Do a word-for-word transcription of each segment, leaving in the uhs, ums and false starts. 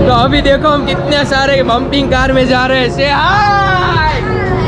तो अभी देखो हम कितने सारे बम्पिंग कार में जा रहे हैं। से hi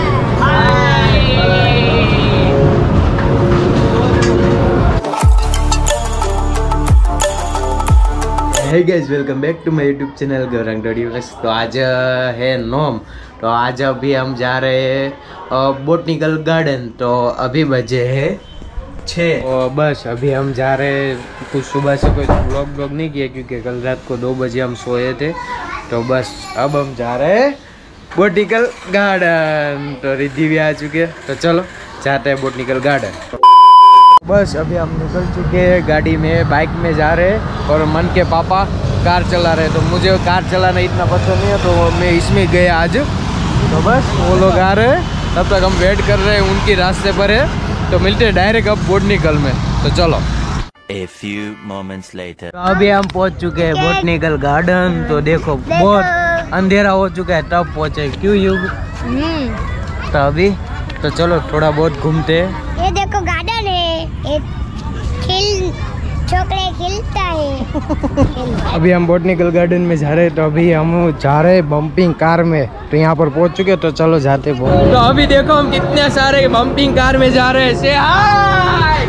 hey guys, welcome back to my YouTube channel Gaurang Dodiwas. तो आज है नोम, तो आज अभी हम जा रहे हैं बोटनिकल गार्डन। तो अभी बजे है छः और बस अभी हम जा रहे हैं। कुछ सुबह से कोई व्लॉग व्लॉग नहीं किया क्योंकि कल रात को दो बजे हम सोए थे। तो बस अब हम जा रहे हैं बोटनिकल गार्डन। तो रिद्धि भी आ चुके हैं, तो चलो जाते हैं बोटनिकल गार्डन। बस अभी हम निकल चुके हैं, गाड़ी में बाइक में जा रहे हैं और मन के पापा कार चला रहे हैं। तो मुझे कार चलाना इतना पसंद नहीं है तो मैं इसमें गया आज। तो बस वो लोग आ रहे हैं, तब तक हम वेट कर रहे हैं, उनकी रास्ते पर है। तो मिलते हैं डायरेक्ट अब बोटनिकल में, तो चलो। A few moments later. तो अभी हम पहुंच चुके हैं बोटनिकल गार्डन। तो देखो बहुत अंधेरा हो चुका है तब पहुंचे, क्यों युग? तो अभी तो चलो थोड़ा बहुत घूमते हैं। ये देखो गार्डन है, एक खिल छोकरे खिलता है। अभी हम बोटनिकल गार्डन में जा रहे हैं। तो अभी हम जा रहे हैं बम्पिंग कार में। तो यहाँ पर पहुंच चुके, तो चलो जाते हैं। तो अभी देखो हम कितने सारे बम्पिंग कार में जा रहे हैं। से हाय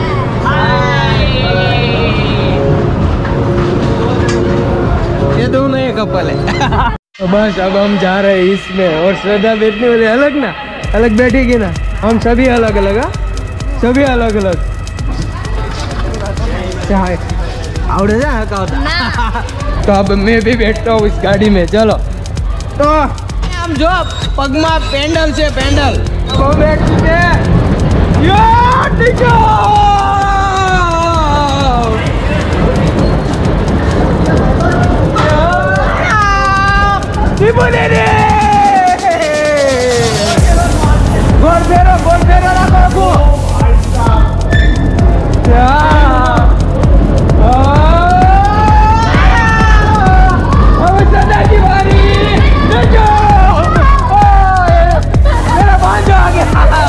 ये दोनों एक कपल है। तो बस अब हम जा रहे हैं इसमें, और श्रद्धा बैठने वाली अलग ना अलग बैठेगी ना, हम सभी अलग अलग, सभी अलग अलग आवड़े जा का होता। तो अब मैं भी बैठता हूँ इस गाड़ी में, चलो। तो हम जो पगमा पेंडल से पेंडल वो बैठ चुके गोल फेरो गोल फेरो रखो की बारी मेरा भांजा आ गया।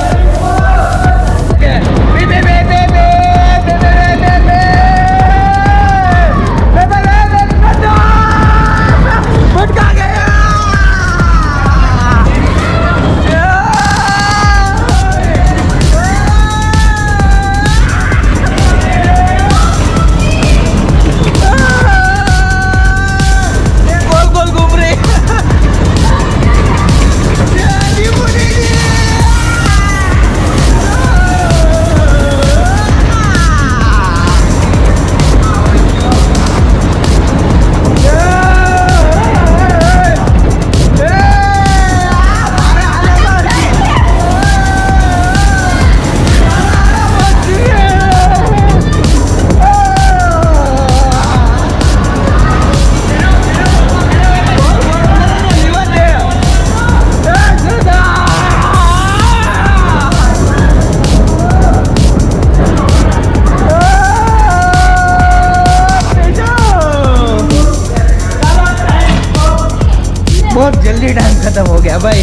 बहुत जल्दी टाइम खत्म हो गया भाई।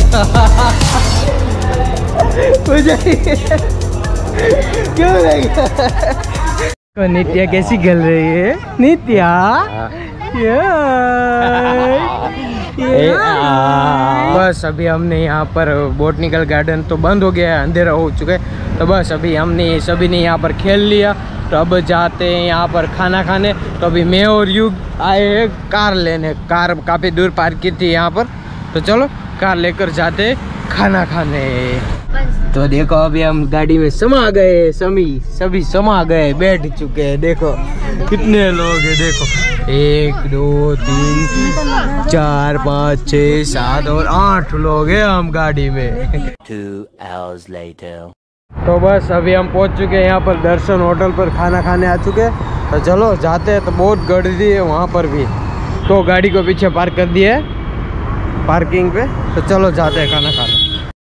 मुझे क्यों लगा? तो नित्या कैसी खेल रही है? नित्या बस अभी हमने यहाँ पर बोटनिकल गार्डन तो बंद हो गया है, अंधेरा हो चुका है। तो बस अभी हमने सभी ने यहाँ पर खेल लिया। तो अब जाते हैं यहाँ पर खाना खाने। तो अभी मैं और युग आए हैं कार लेने, कार काफ़ी दूर पार्क की थी यहाँ पर। तो चलो कार लेकर जाते खाना खाने। तो देखो अभी हम गाड़ी में समा गए, समी सभी समा गए, बैठ चुके हैं। देखो कितने लोग हैं, देखो एक दो तीन चार पाँच छः सात और आठ लोग हैं हम गाड़ी में। Two hours later. तो बस अभी हम पहुंच चुके हैं यहाँ पर दर्शन होटल पर, खाना खाने आ चुके हैं। तो चलो जाते हैं। तो बहुत गर्दी है वहाँ पर भी, तो गाड़ी को पीछे पार्क कर दिया है पार्किंग पे। तो चलो जाते हैं खाना खाने।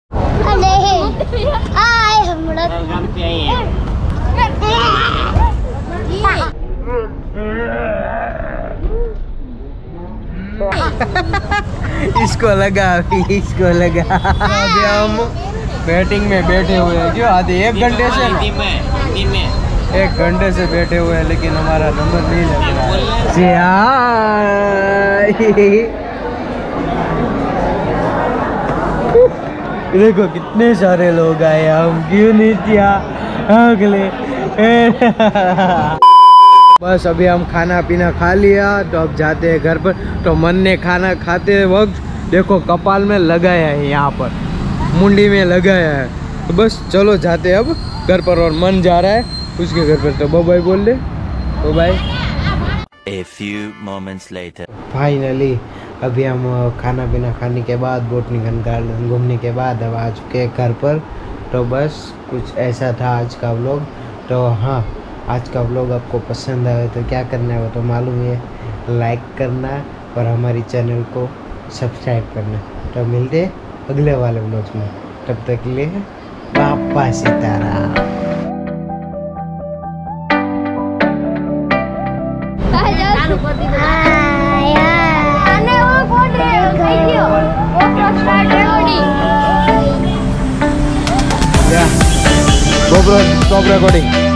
इसको लगा इसको लगा अभी हम बैटिंग में बैठे हुए हैं, जो आधे एक घंटे से ना एक घंटे से बैठे हुए हैं, लेकिन हमारा नंबर नहीं लग रहा है। देखो कितने सारे लोग आए, हम क्यों नहीं किया अगले। बस अभी हम खाना पीना खा लिया तो अब जाते हैं घर पर। तो मन ने खाना खाते वक्त देखो कपाल में लगाया है, यहाँ पर मुंडी में लगाया है। तो बस चलो जाते हैं अब घर पर, और मन जा रहा है उसके घर पर। तो बाय बाय बोल दे, तो bye. A few moments later. Finally अभी हम खाना पीना खाने के बाद, बोटनिकल गार्डन घूमने के बाद अब आ चुके हैं घर पर। तो बस कुछ ऐसा था आज का व्लॉग। तो हाँ, आज का व्लॉग आपको पसंद आए तो क्या करना है वो तो मालूम है, लाइक करना और हमारी चैनल को सब्सक्राइब करना। तो मिलते हैं अगले वाले व्लॉग में, तब तक के लिए पापा सीताराम। GoPro stop recording.